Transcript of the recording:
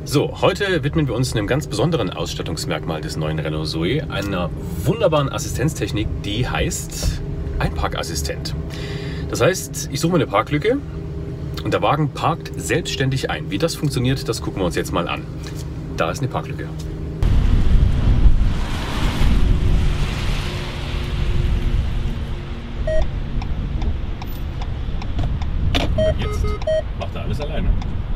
So, heute widmen wir uns einem ganz besonderen Ausstattungsmerkmal des neuen Renault Zoe, einer wunderbaren Assistenztechnik, die heißt Einparkassistent. Das heißt, ich suche mir eine Parklücke und der Wagen parkt selbstständig ein. Wie das funktioniert, das gucken wir uns jetzt mal an. Da ist eine Parklücke. Und jetzt macht er alles alleine.